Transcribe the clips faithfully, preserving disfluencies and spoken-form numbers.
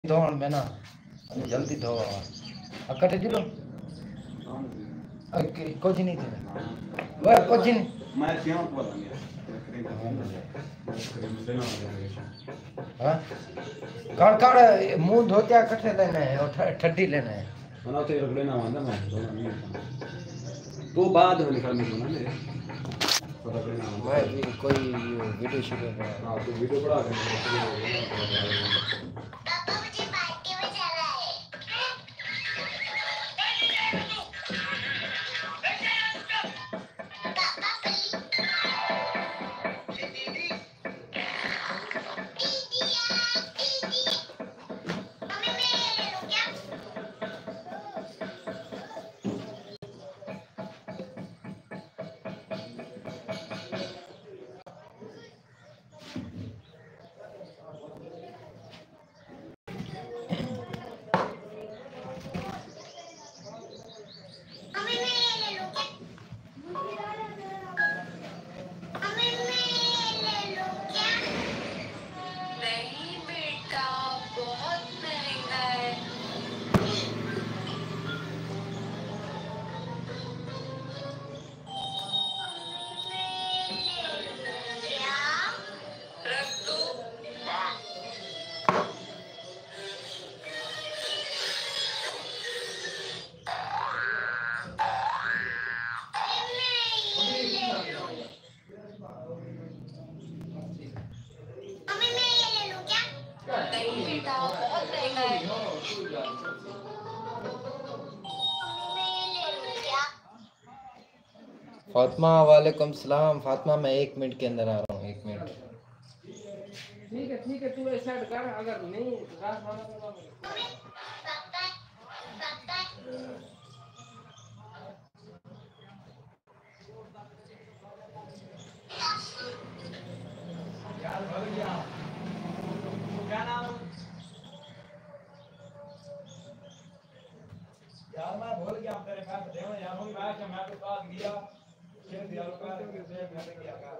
धोण में ना जल्दी धो अकटे दिलो कुछ नहीं थे वह कुछ नहीं मैं क्यों बोला हां काड़ काड़ मुंह धोत्या कटे लेना है और ठड्डी लेना है मना तो रगड़े ना वांदा मैं वो बाद में निकालने को ना मेरे मैं भी कोई वीडियो शूट कर रहा हूं हां तो वीडियो बड़ा कर फातिमा वालेकुम सलाम। फातिमा मैं एक मिनट के अंदर आ रहा हूँ, एक मिनट। ठीक है ठीक है तू ऐसा कर, अगर नहीं रात माना तो यार भर गया क्या नाम यार मैं भूल गया तेरे पास देव यार मैं मैं क्या मैं तो पास गया फिर दिया रुपया मैं मैंने किया का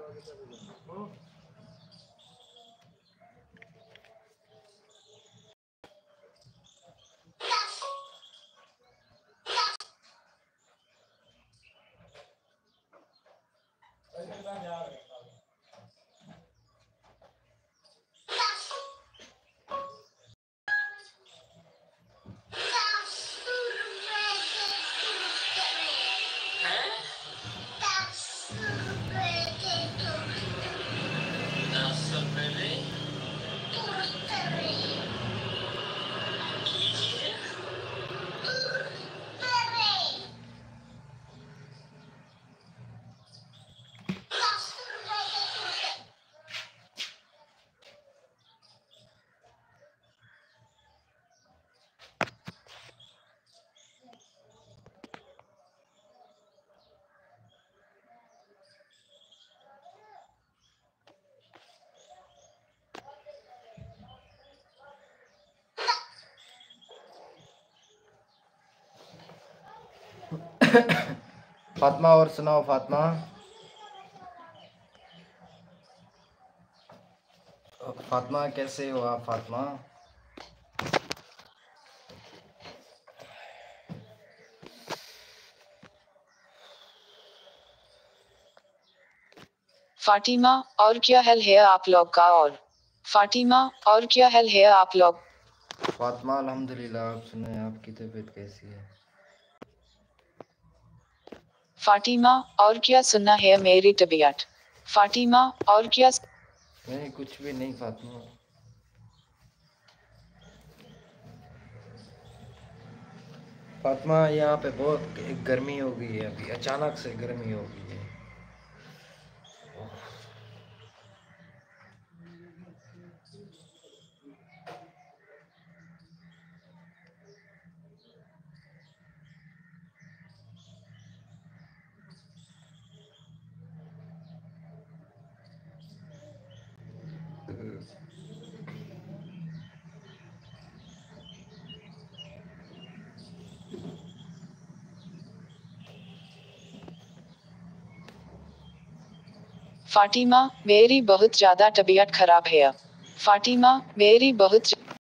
फातिमा और सुनाओ फातिमा। फातिमा कैसे हो आप फातिमा? फातिमा और क्या हाल है आप लोग का? और फातिमा और क्या हाल है आप लोग? फातिमा अल्हम्दुलिल्लाह, आप सुनाएं आपकी तबीयत कैसी है? फातिमा और क्या सुनना है मेरी तबीयत? फातिमा और क्या? नहीं कुछ भी नहीं फातिमा। फातिमा यहाँ पे बहुत गर्मी हो गई है, अभी अचानक से गर्मी हो गई है। फातिमा मेरी बहुत ज्यादा तबीयत खराब है। फातिमा मेरी बहुत